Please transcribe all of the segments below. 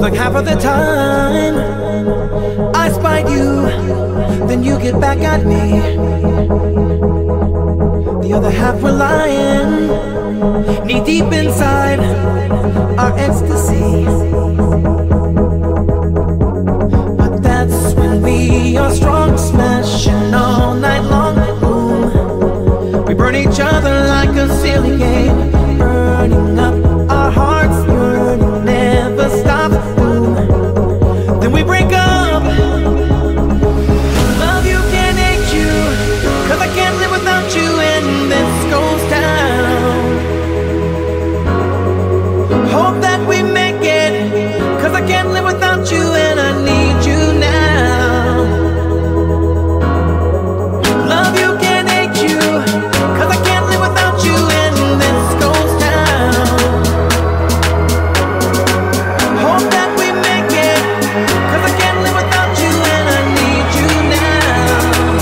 Like half of the time I spite you, then you get back at me. The other half we're lying, knee deep inside our ecstasy. But that's when we are strong, smashing all night long. Boom, we burn each other like a silly game, burning up our hearts, yearning never stops. Boom, then we break up. Love you, can't hate you, 'cause I can't live without you, and this goes down. Hope that we make it, 'cause I can't live without you, and I need you now. Love you, can't hate you, 'cause I can't live without you, and this goes down. Hope that we make it, 'cause I can't live without you, and I need you now.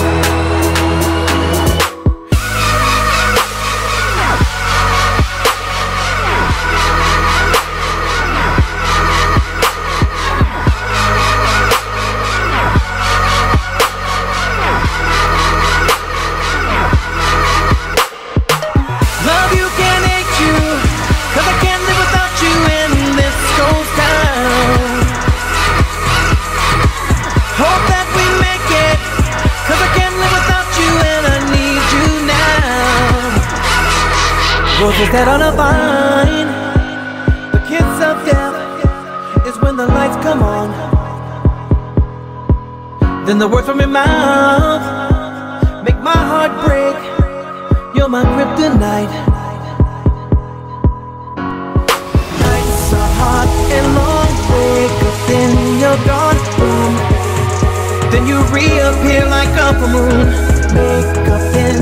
Love you, can't hate you, 'cause I can't live without you, and this goes down. Hope that we make it, 'cause I can't live without you, and I need you now. Roses dead on a vine, the kiss of death is when the lights come on. Then the words from your mouth make my heart break. You're my kryptonite. Nights are hot and long, wake up then you're gone. Boom, then you reappear like a full moon. Make up then